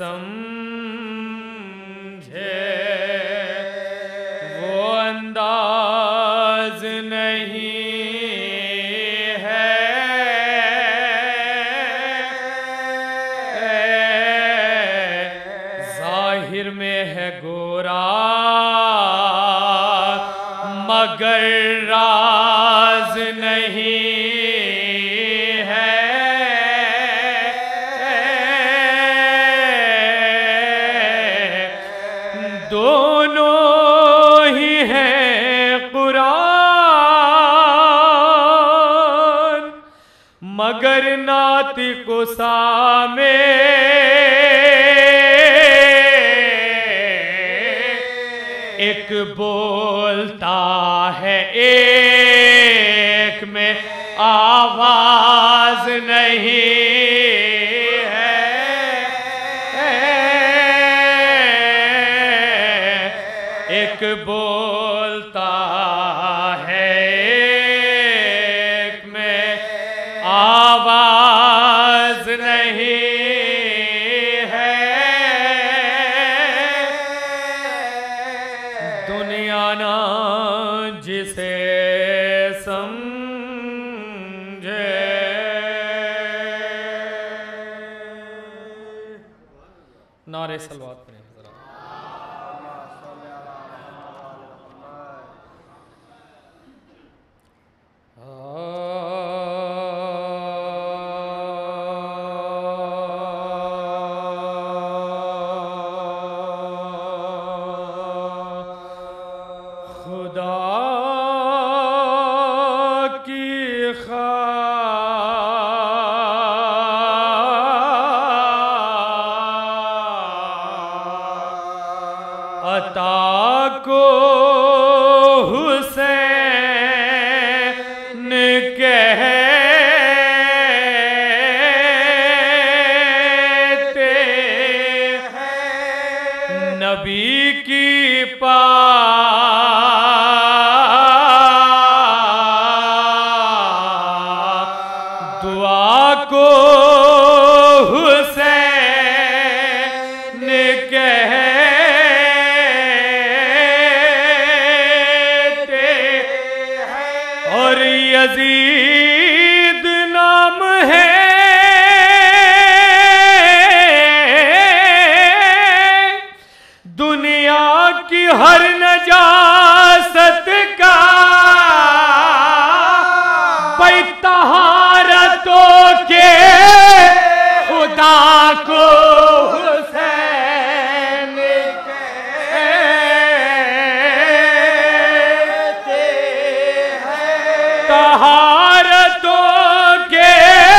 समझे वो अंदाज नहीं है। जाहिर में है गोरा मगर राज नहीं है। दोनों ही हैं कुरान मगर नातिको सामे एक बोलता है एक में आवाज नहीं है। एक बोलता है एक में आवाज नहीं है। दुनिया ना जिसे समझे नारे सलवात पढ़ें जरा। खुदा की अता को हुसैन कहते हैं। नबी की दुआ को हुसैन कहते हैं। और यजीद नाम है दुनिया की हर नजासत का तहारतों के खुदा को हुसैन कहते हैं। तहारतों के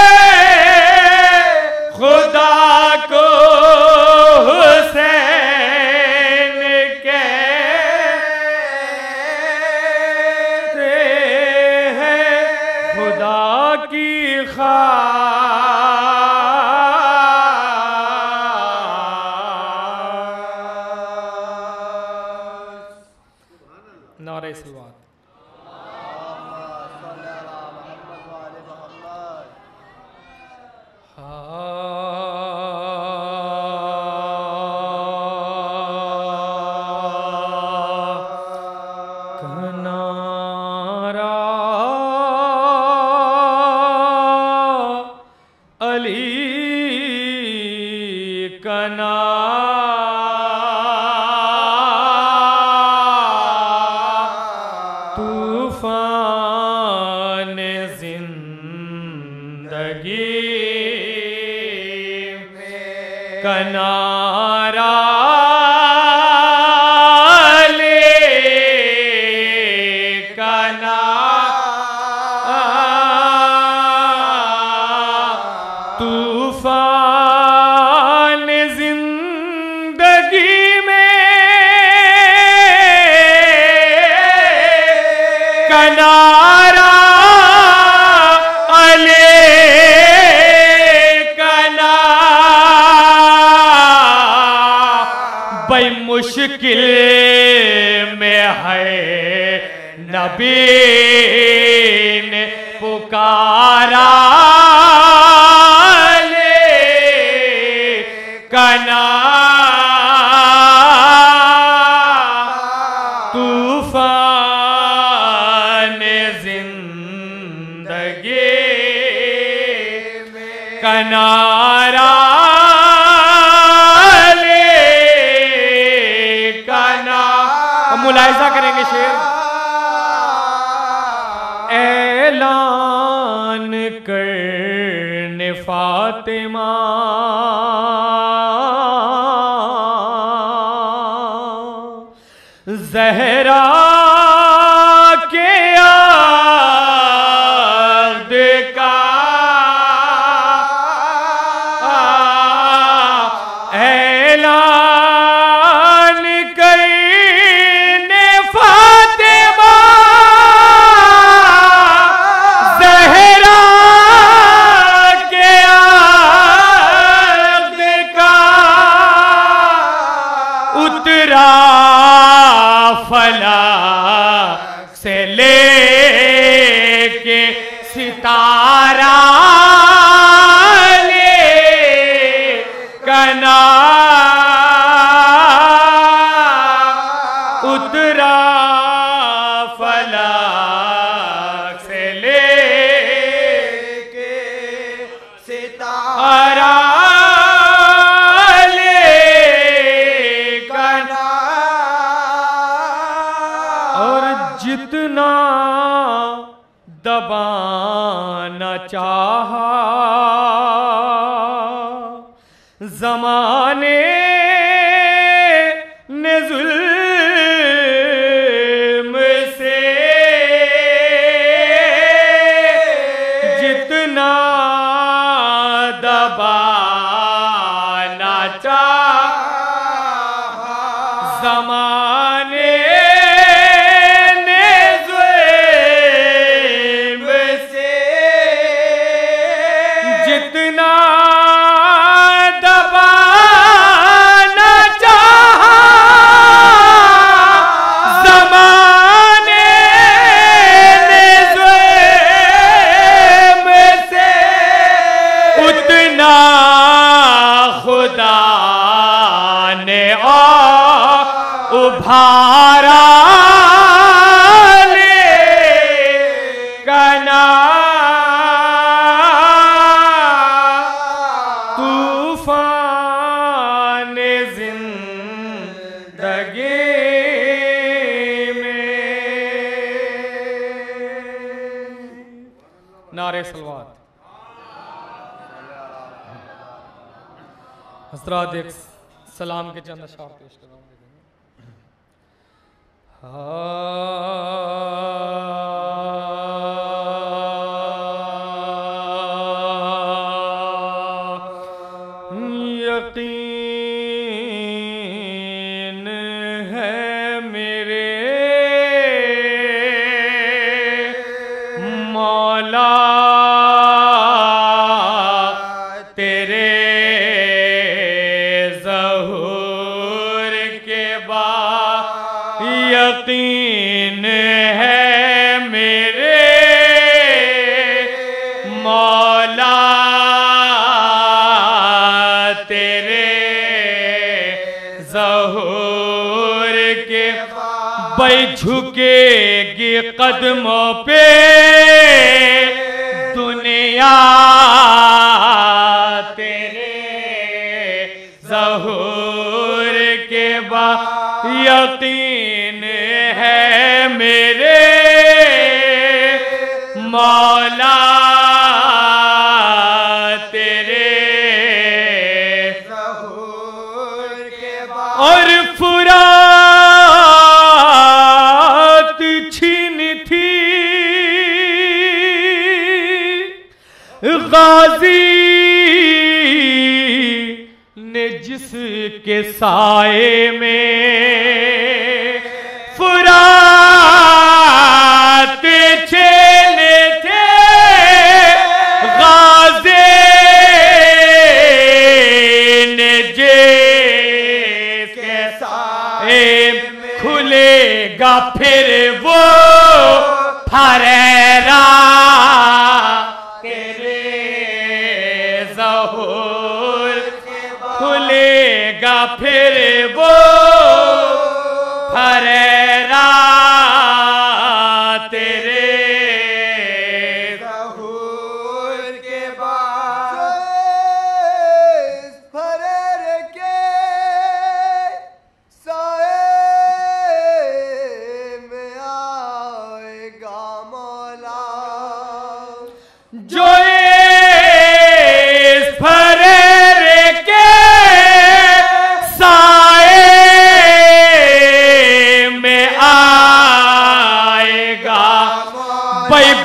खुदा को हुसैन कहते हैं। खुदा की नारे सलवात। तूफान जिंदगी कनारा ले तूफान जिंदगी में कनारा अले कना भाई मुश्किल में है नबी ने पुकारा ले कना कनारा मुलाहिजा करेंगे शेर। ऐलान करने फातिमा ज़हरा के याद का ऐलान करने फातिमा ज़हरा के याद का उतरा फला से लेके सितारा ले कना उतरा फला से लेके सितारा जितना दबाना चाहा ज़माने ने ज़ुल्म से जितना दबाना चाहा ज़माने जितना दबाना चाहा ज़माने ने ज़ुल्म से उतना खुदा ने उभारा ले कना तूफान जिंदगी में। नारे सलवात। हज़रात एक सलाम के चंद अशआर पेश करूँगा। यकीन है मेरे मौला तेरे ज़हूर के बाद यकीन है मेरे मौला तेरे ज़हूर के भाई झुकेगी कदमों पे दुनिया तेरे ज़हूर के बाद यकीन है मेरे मौला तेरे ज़हूर के बाद और फुरात छीन थी गाजी ने जिसके साए में फुरात छीने थे गाजी ने जिसके साए खुलेगा फिर वो फरेरा तेरे ज़हूर खुलेगा फिर वो फरेरा तेरे ज़हूर के बाद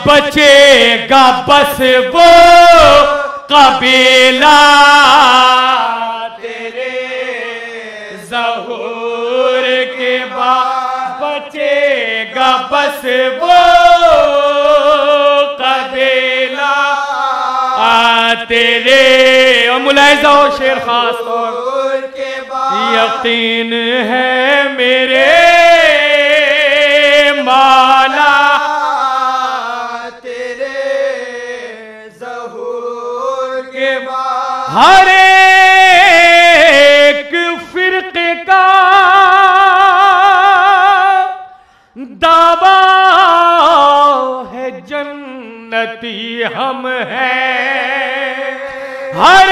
बचेगा बस वो कबीला तेरे ज़हूर के बाद, बचेगा बस वो कबीला तेरे। और मुलाहिज़ा हो शेर खास तौर के बाद, यकीन है मेरे मौला तेरे ज़हूर के बाद, हर एक फिरके का दावा है जन्नती हम हैं, हर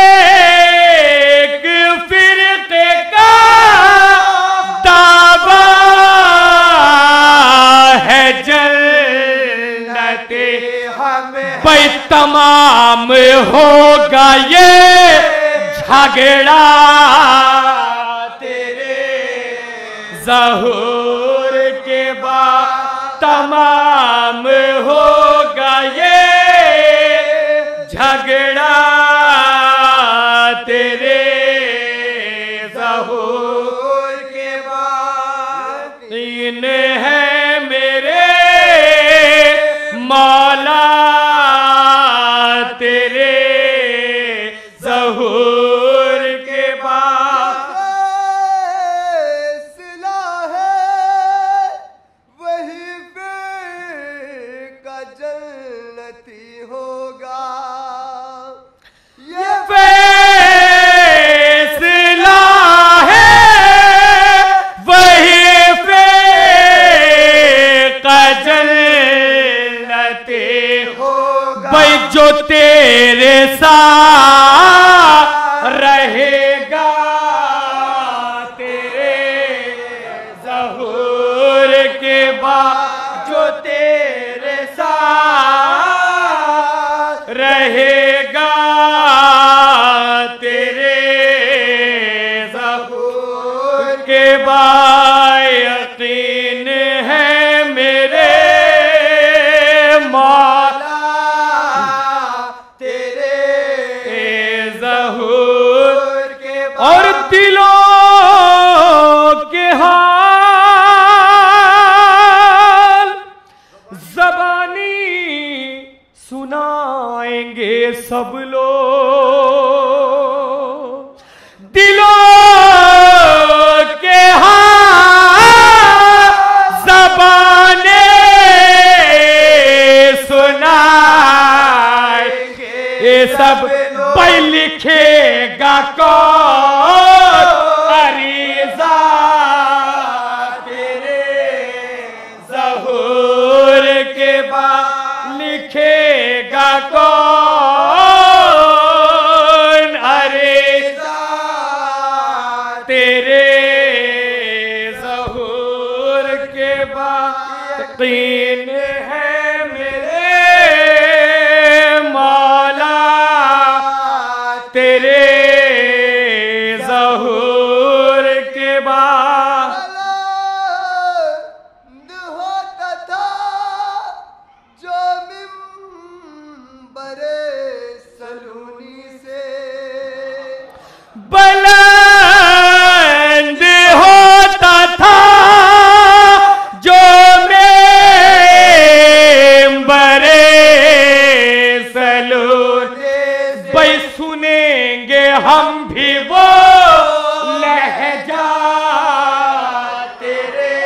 एक फिरके का दावा है जन्नती हम हैं। भाई तमाम होगा ये झगड़ा तेरे ज़हूर के बाद, तमाम होगा ये झगड़ा तेरे ज़हूर के बाद। इन है मेरे मौला तेरे ज़हूर के बाद। फैसला है वही पे का जन्नती होगा, ये फैसला है वही पे का जन्नती होगा। भाई जो तेरे साथ रहेगा तेरे ज़हूर के बाद, जो तेरे साथ रहेगा तेरे ज़हूर के बाद, यकीन है मेरे मौला तेरे ज़हूर के बाद। और दिलों के हाल ज़बानी सुनाएंगे सब लोग, दिलों के हाल ज़बानी सुनाएंगे ये सब। भाई लिखेगा कौन अरीज़ा तेरे ज़हूर के बाद, लिखेगा कौन अरीज़ा तेरे ज़हूर के बाद। यकीन है मेरे मौला तेरे ज़हूर के बाद। बुलंद होता था जो मिंबरे सलूनी से, बुलंद होता था जो मिंबरे सलूनी। भाई सुनेंगे हम भी वो लहजा तेरे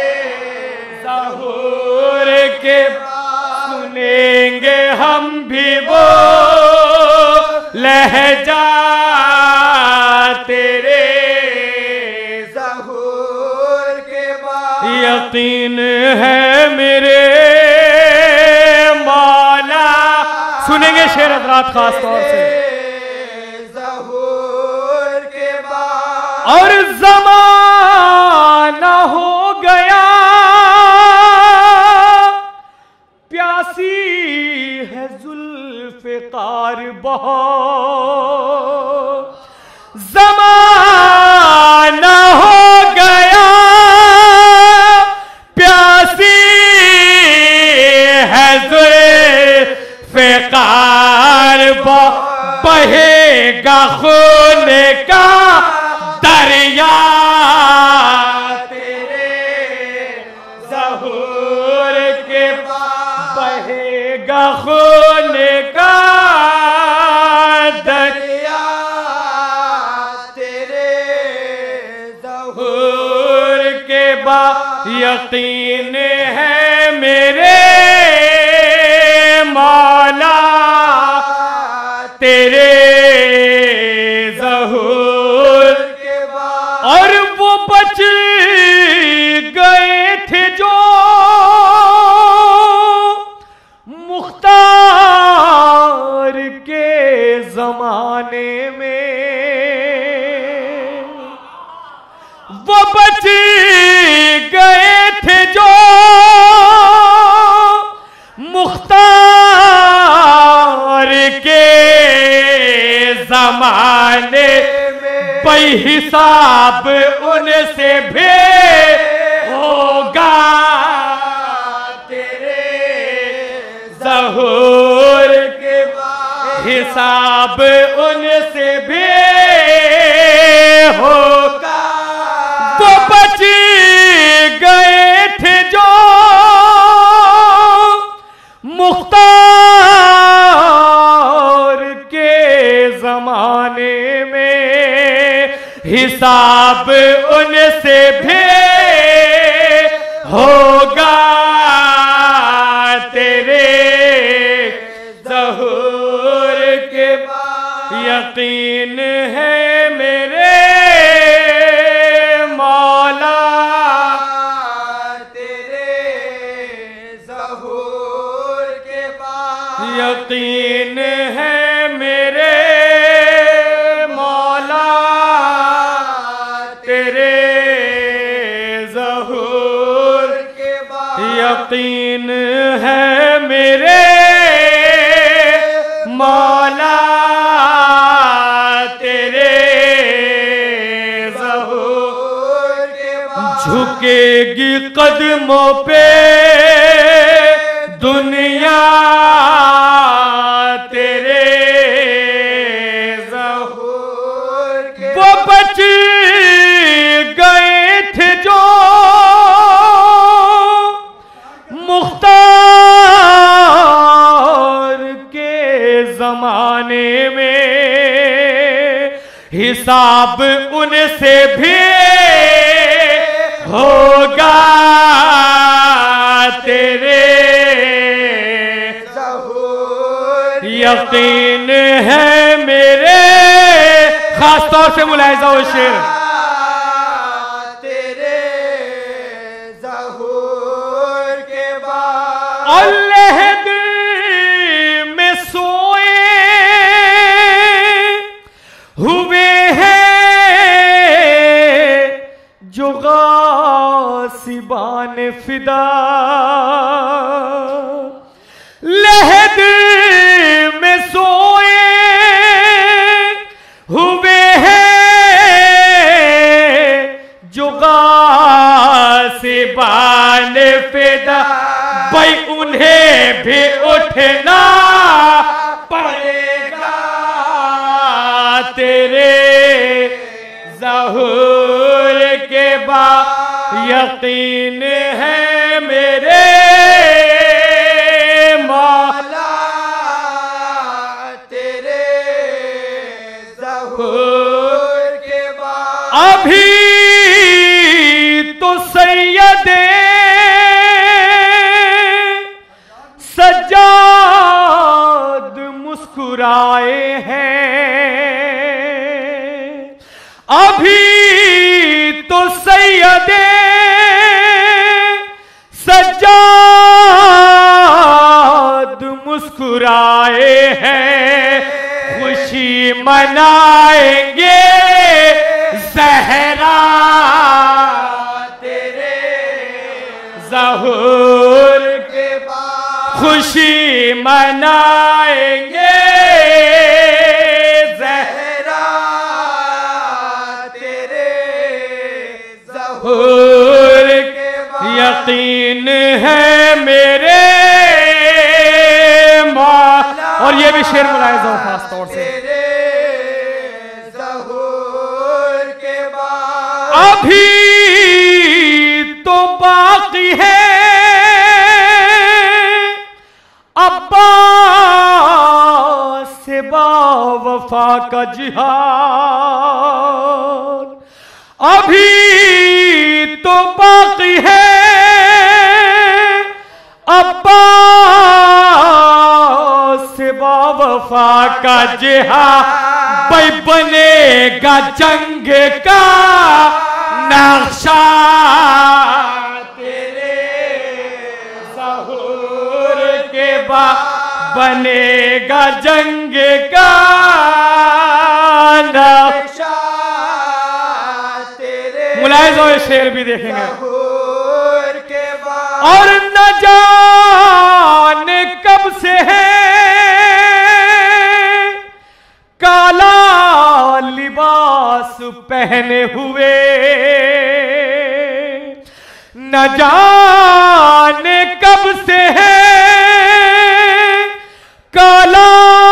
ज़हूर के, सुनेंगे हम भी वो लहजा तेरे ज़हूर के बाद। यकीन है मेरे मौला। सुनेंगे शेर हज़रात खास तौर से। ज़हूर के बाद, और ज़माना हो गया प्यासी है ज़ुल्फ़िकार बहुत, ज़माना हो गया प्यासी है ज़ुल्फ़िकार बहेगा खून का दरिया तेरे ज़हूर के बाद, बहेगा खून का दरिया तेरे ज़हूर के बाद। यकीन है मेरे मौला तेरे ज़हूर के बाद। और वो बच गए थे जो मुख्तार के जमाने में, वो बच गए थे जो मुख्तार के जमाने में, बेहिसाब उनसे भी होगा तेरे ज़हूर के बाद। हिसाब उनसे भी होगा। वो बच गए थे जो मुख्तार के जमाने में, हिसाब उनसे भी होगा तेरे ज़हूर के बाद। यकीन है मेरे मौला तेरे ज़हूर के बाद। यकीन है मेरे मौला तेरे ज़हूर के बाद। यकीन है मेरे मौला तेरे ज़हूर के बाद। झुकेगी कदमों पे दुनिया तेरे ज़हूर के। वो बच गए थे जो मुख्तार के जमाने में, हिसाब उनसे भी होगा तेरे ज़हूर। यकीन है मेरे, खास तौर से मुलाहिज़ा हो शेर, तेरे ज़हूर के बाद। और लहद में सोए हुए हैं जो गासिबान फिदा, लहद में सोए हुए हैं जो गासिबान फिदा, भाई उन्हें भी उठना पड़ेगा तेरे ज़हूर के बाद। यकीन है मेरे मौला तेरे ज़हूर के बाद। अभी तो सैयदे सज्जाद मुस्कुराए हैं, अभी तो सैयदे सज्जाद मुस्कुराए हैं। खुशी मनाएंगे ज़हरा तेरे ज़हूर के बाद। खुशी मनाएंगे ज़हरा तेरे ज़हूर के बाद। यकीन है मेरे मौला। और ये ये भी शेर मुलाहिजा हो खास तौर से। अभी तो बाकी है अब्बास से बावफा का जिहाद, अभी तो बाकी है अब्बास से बावफा का जिहाद, भाई बनेगा जंग का नक्शा तेरे ज़हूर के बाद, बनेगा जंग का नक्शा तेरे। मुलाहिज़ा ये शेर भी देखेंगे। और न जाने कब से है काला लिबास पहने हुए, न जाने कब से है काला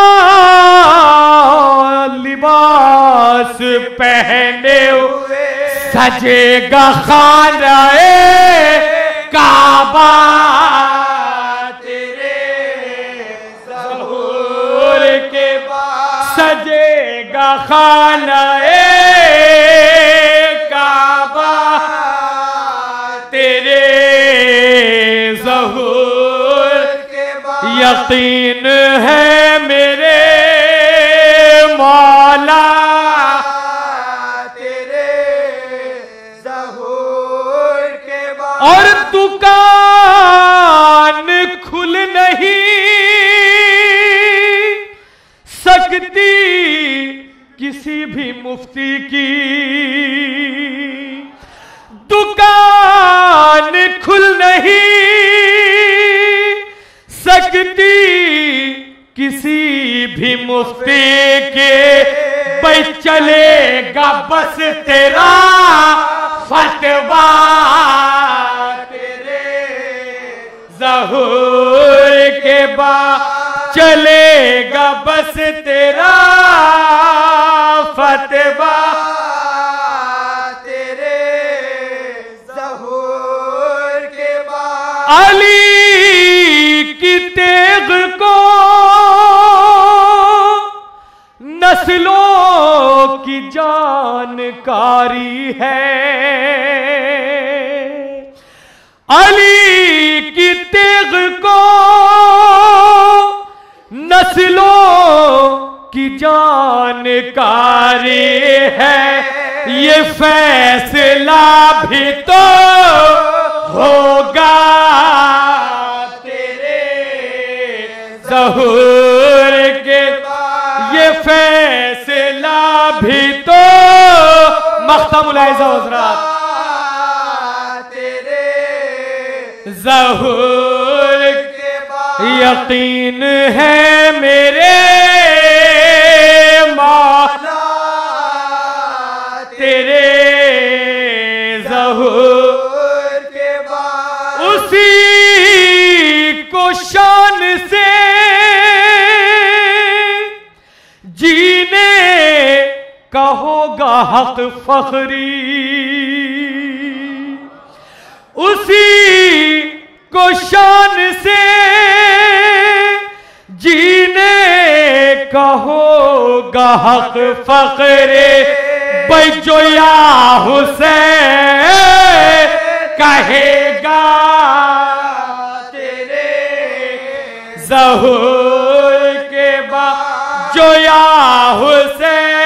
लिबास पहने हुए, सजेगा खानाए काबा तेरे ज़हूर के बाद, सजेगा खानाए काबा तेरे ज़हूर के बाद। यकीन है मेरे मौला तेरे ज़हूर के बाद, और दुकान खुल नहीं सकती किसी भी मुफ्ती की, दुकान खुल नहीं सकती किसी भी मुफ्ती के, भाई चलेगा बस तेरा फतवा तेरे ज़हूर के बाद, चलेगा बस तेरा फतवा तेरे ज़हूर के बाद। अली की तेग को नस्लों की जानकारी है, अली की तेग को नस्लों की जानकारी है, ये फैसला भी तो होगा तेरे ज़हूर के बाद, ये फैसला भी तो मख्तमुल आइज़ा हज़रात तेरे ज़हूर के बाद। यकीन है मेरे मौला तेरे ज़हूर के बाद, उसी को शान से जीने का होगा हक फखरी, उसी को शान से जीने का होगा हक फखरे, भाई जो या हुसैन कहेगा तेरे ज़हूर के बाद, जो या हुसैन